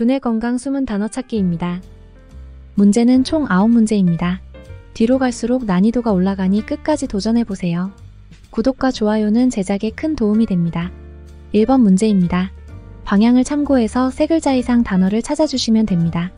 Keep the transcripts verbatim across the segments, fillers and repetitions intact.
두뇌 건강 숨은 단어 찾기입니다. 문제는 총 아홉 문제입니다. 뒤로 갈수록 난이도가 올라가니 끝까지 도전해보세요. 구독과 좋아요는 제작에 큰 도움이 됩니다. 일 번 문제입니다. 방향을 참고해서 세 글자 이상 단어를 찾아주시면 됩니다.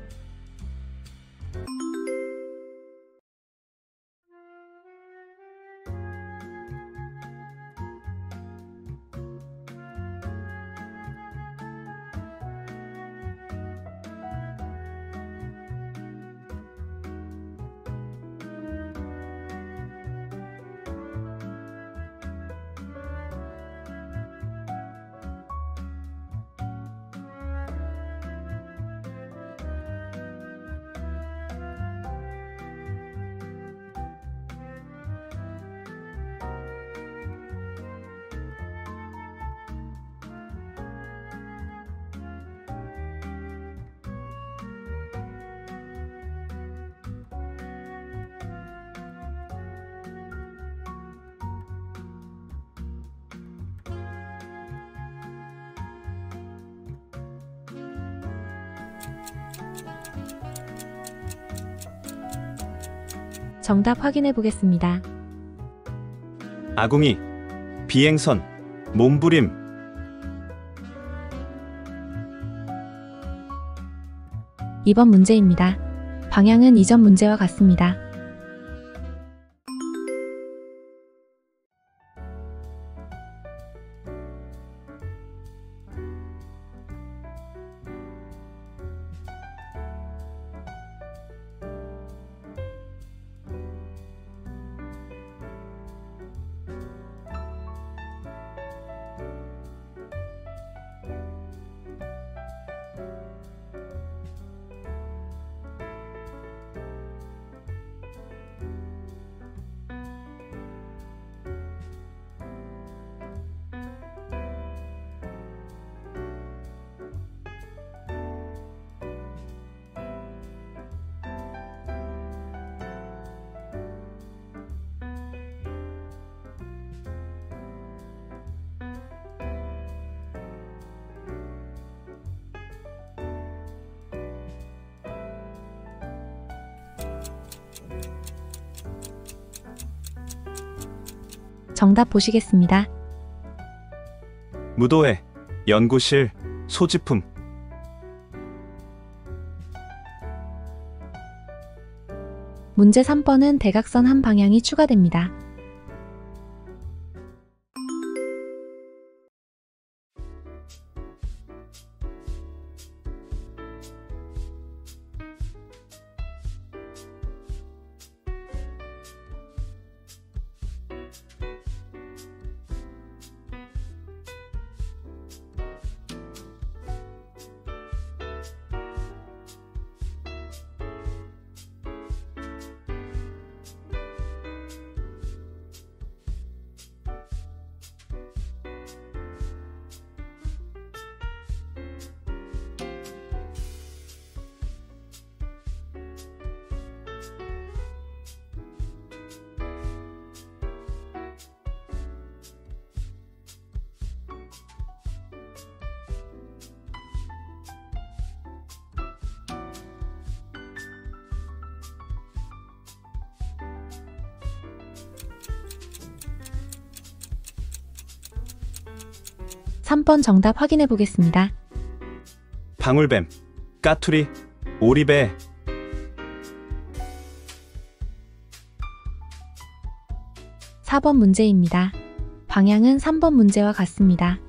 정답 확인해 보겠습니다. 아궁이, 비행선, 몸부림. 이 번 문제입니다. 방향은 이전 문제와 같습니다. 정답 보시겠습니다. 무도회, 연구실, 소지품. 문제 삼 번은 대각선 한 방향이 추가됩니다. 삼 번 정답 확인해 보겠습니다. 방울뱀, 까투리, 오리배. 사 번 문제입니다. 방향은 삼 번 문제와 같습니다.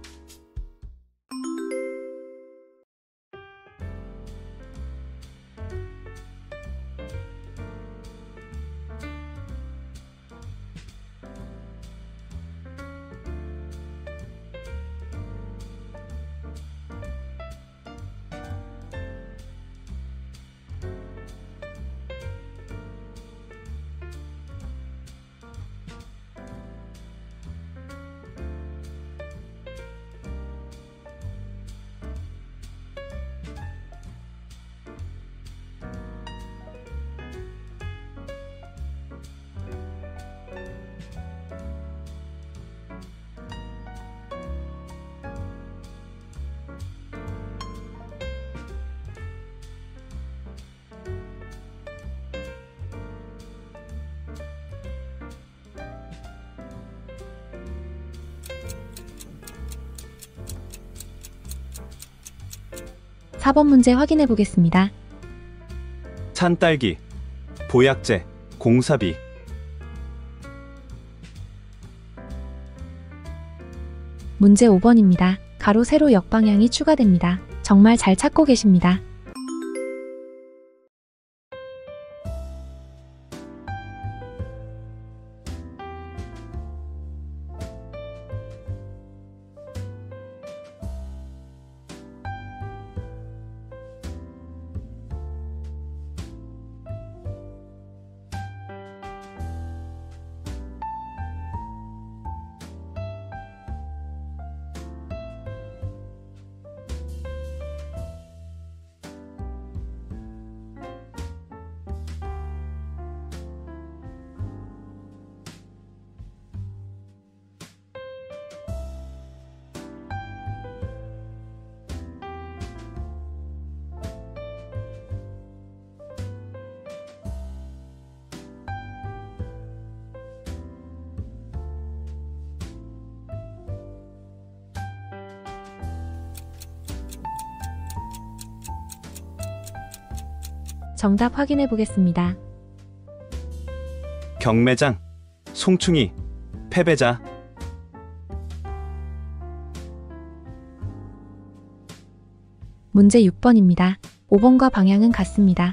사 번 문제 확인해 보겠습니다. 산딸기, 보약제, 공사비. 문제 오 번입니다. 가로 세로 역방향이 추가됩니다. 정말 잘 찾고 계십니다. 정답 확인해 보겠습니다. 경매장, 송충이, 패배자. 문제 육 번입니다. 오 번과 방향은 같습니다.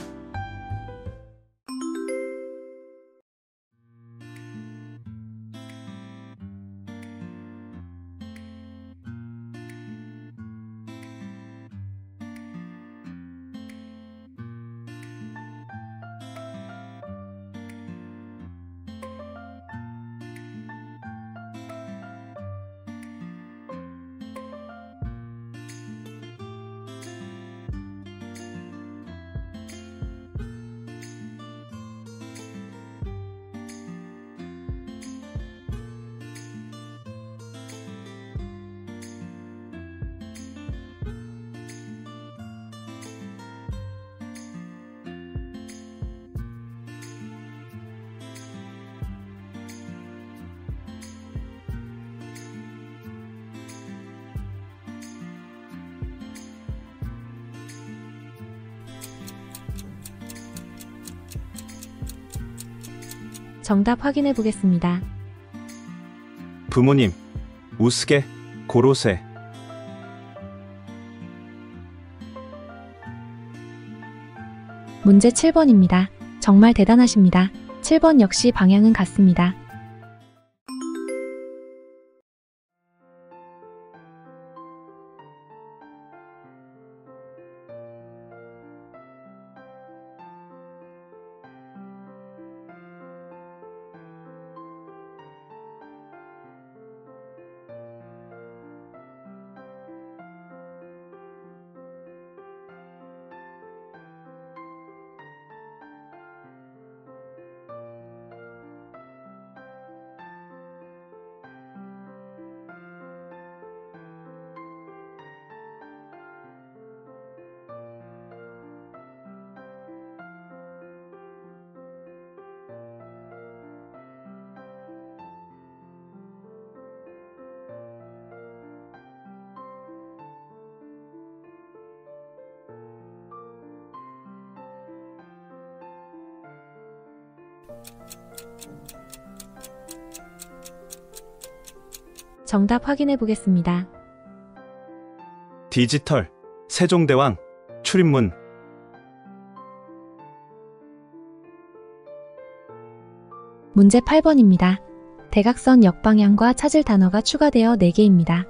정답 확인해 보겠습니다. 부모님, 우스개, 고로쇠. 문제 칠 번입니다. 정말 대단하십니다. 칠 번 역시 방향은 같습니다. 정답 확인해 보겠습니다. 디지털, 세종대왕, 출입문. 문제 팔 번입니다. 대각선 역방향과 찾을 단어가 추가되어 네 개입니다.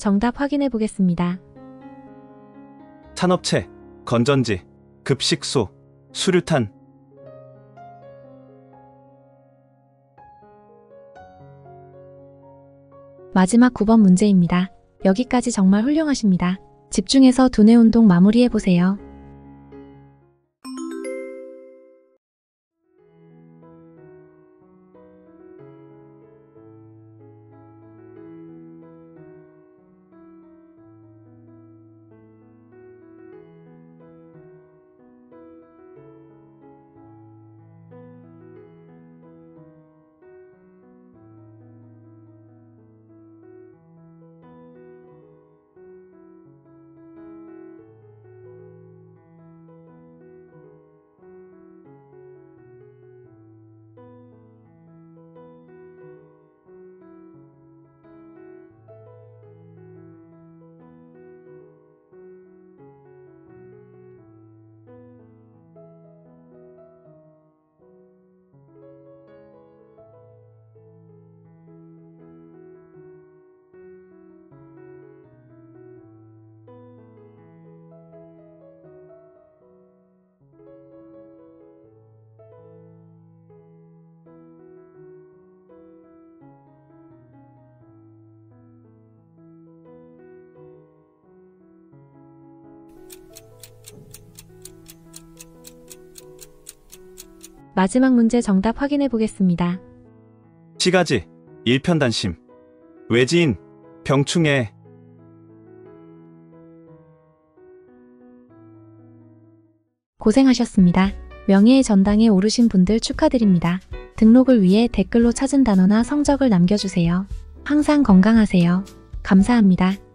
정답 확인해 보겠습니다. 산업체, 건전지, 급식소, 수류탄. 마지막 구 번 문제입니다. 여기까지 정말 훌륭하십니다. 집중해서 두뇌 운동 마무리해 보세요. 마지막 문제 정답 확인해 보겠습니다. 시가지, 일편단심. 외지인, 병충해. 고생하셨습니다. 명예의 전당에 오르신 분들 축하드립니다. 등록을 위해 댓글로 찾은 단어나 성적을 남겨주세요. 항상 건강하세요. 감사합니다.